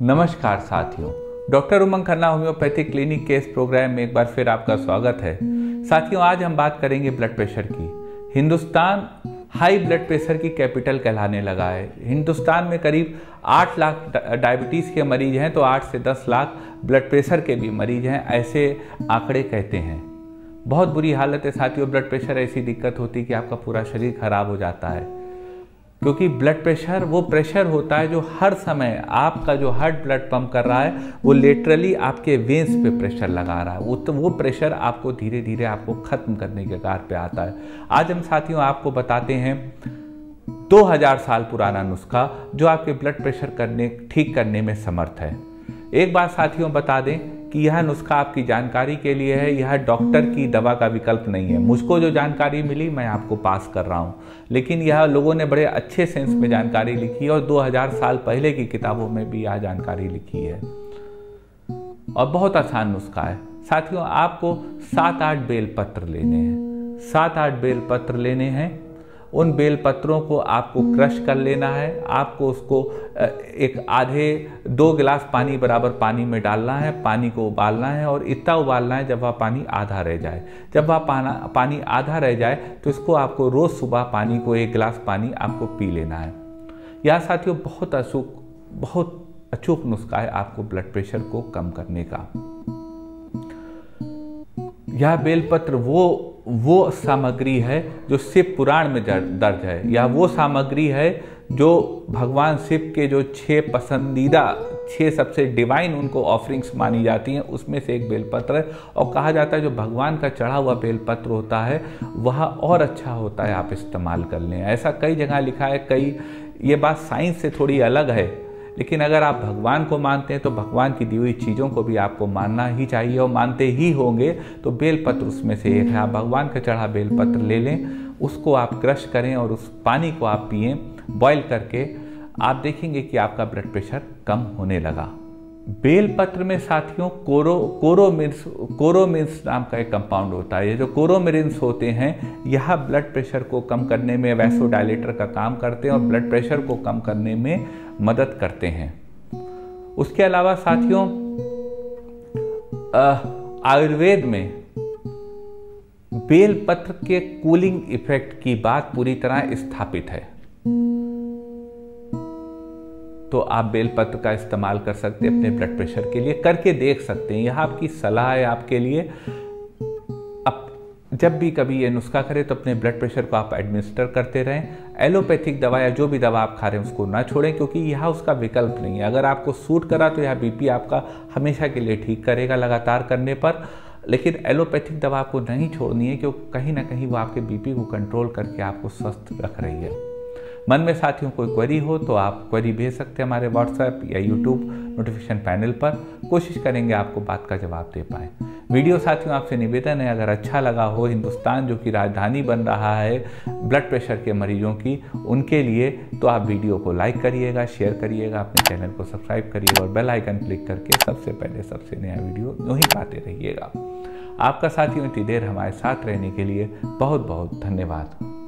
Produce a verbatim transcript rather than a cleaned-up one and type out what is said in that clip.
नमस्कार साथियों, doctor Umang Khanna homeopathic clinic के इस प्रोग्राम में एक बार फिर आपका स्वागत है। साथियों, आज हम बात करेंगे ब्लड प्रेशर की। हिंदुस्तान हाई ब्लड प्रेशर की कैपिटल कहलाने लगा है। हिंदुस्तान में करीब आठ लाख डायबिटीज़ के मरीज हैं तो आठ से दस लाख ब्लड प्रेशर के भी मरीज हैं, ऐसे आंकड़े कहते हैं। बहुत बुरी हालत है साथियों। ब्लड प्रेशर ऐसी दिक्कत होती है कि आपका पूरा शरीर खराब हो जाता है, क्योंकि ब्लड प्रेशर वो प्रेशर होता है जो हर समय आपका जो हार्ट ब्लड पंप कर रहा है वो लेटरली आपके वेन्स पे प्रेशर लगा रहा है। वो तो वो प्रेशर आपको धीरे धीरे आपको ख़त्म करने के कार पे आता है। आज हम साथियों आपको बताते हैं दो हज़ार साल पुराना नुस्खा जो आपके ब्लड प्रेशर करने ठीक करने में समर्थ है। एक बात साथियों बता दें कि यह नुस्खा आपकी जानकारी के लिए है, यह डॉक्टर की दवा का विकल्प नहीं है। मुझको जो जानकारी मिली मैं आपको पास कर रहा हूँ, लेकिन यह लोगों ने बड़े अच्छे सेंस में जानकारी लिखी है और दो हज़ार साल पहले की किताबों में भी यह जानकारी लिखी है और बहुत आसान नुस्खा है। साथियों, आपको सात आठ बेल पत्र लेने हैं। सात आठ बेल पत्र लेने हैं। उन बेल पत्रों को आपको क्रश कर लेना है। आपको उसको एक आधे दो गिलास पानी बराबर पानी में डालना है। पानी को उबालना है और इतना उबालना है जब वह पानी आधा रह जाए। जब वह पानी आधा रह जाए तो इसको आपको रोज़ सुबह पानी को एक गिलास पानी आपको पी लेना है। यह साथियों बहुत अचूक बहुत अचूक नुस्खा है आपको ब्लड प्रेशर को कम करने का। यह बेलपत्र वो वो सामग्री है जो शिव पुराण में दर्ज है। यह वो सामग्री है जो भगवान शिव के जो छह पसंदीदा छह सबसे डिवाइन उनको ऑफरिंग्स मानी जाती हैं उसमें से एक बेलपत्र है। और कहा जाता है जो भगवान का चढ़ा हुआ बेलपत्र होता है वह और अच्छा होता है, आप इस्तेमाल कर लें। ऐसा कई जगह लिखा है। कई ये बात साइंस से थोड़ी अलग है, लेकिन अगर आप भगवान को मानते हैं तो भगवान की दी हुई चीज़ों को भी आपको मानना ही चाहिए और मानते ही होंगे। तो बेलपत्र उसमें से एक है। आप भगवान का चढ़ा बेलपत्र ले लें, उसको आप क्रश करें और उस पानी को आप पिएं बॉईल करके। आप देखेंगे कि आपका ब्लड प्रेशर कम होने लगा। बेलपत्र में साथियों कोरो कोरोमिन्स कोरोमिन्स नाम का एक कंपाउंड होता है। ये जो कोरोमिन्स होते हैं यह ब्लड प्रेशर को कम करने में वैसोडायलेटर का काम करते हैं और ब्लड प्रेशर को कम करने में मदद करते हैं। उसके अलावा साथियों आयुर्वेद में बेलपत्र के कूलिंग इफेक्ट की बात पूरी तरह स्थापित है। तो आप बेलपत्र का इस्तेमाल कर सकते हैं अपने ब्लड प्रेशर के लिए, करके देख सकते हैं। यह आपकी सलाह है आपके लिए। अब जब भी कभी ये नुस्खा करें तो अपने ब्लड प्रेशर को आप एडमिनिस्टर करते रहें। एलोपैथिक दवा या जो भी दवा आप खा रहे हैं उसको ना छोड़ें, क्योंकि यह उसका विकल्प नहीं है। अगर आपको सूट करा तो यह बीपी आपका हमेशा के लिए ठीक करेगा लगातार करने पर, लेकिन एलोपैथिक दवा आपको नहीं छोड़नी है, क्योंकि कहीं ना कहीं वो आपके बीपी को कंट्रोल करके आपको स्वस्थ रख रही है। मन में साथियों कोई क्वेरी हो तो आप क्वेरी भेज सकते हैं हमारे व्हाट्सएप या यूट्यूब नोटिफिकेशन पैनल पर। कोशिश करेंगे आपको बात का जवाब दे पाएँ। वीडियो साथियों आपसे निवेदन है, अगर अच्छा लगा हो, हिंदुस्तान जो कि राजधानी बन रहा है ब्लड प्रेशर के मरीजों की, उनके लिए, तो आप वीडियो को लाइक करिएगा, शेयर करिएगा, अपने चैनल को सब्सक्राइब करिएगा और बेल आइकन क्लिक करके सबसे पहले सबसे नया वीडियो यूँ ही पाते रहिएगा। आपका साथियों इतनी देर हमारे साथ रहने के लिए बहुत बहुत धन्यवाद।